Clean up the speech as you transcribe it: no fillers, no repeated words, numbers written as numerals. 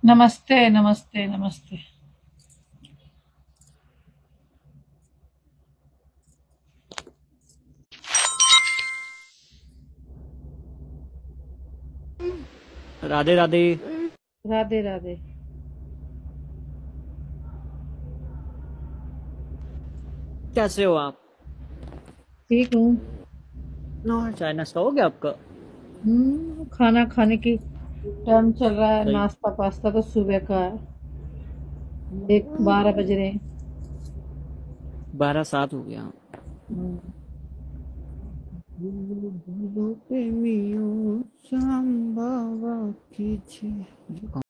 नमस्ते, नमस्ते, नमस्ते। राधे राधे। राधे राधे। कैसे हो आप? ठीक हूँ। चाय नाश्ता हो गया आपका? खाना खाने की टाइम चल रहा है। सही। नाश्ता पास्ता तो सुबह का है। 12 बज रहे हैं। 12-7 हो गया। हम्म, बोलो बोलो प्रेमियों, सांबावा कीजिए।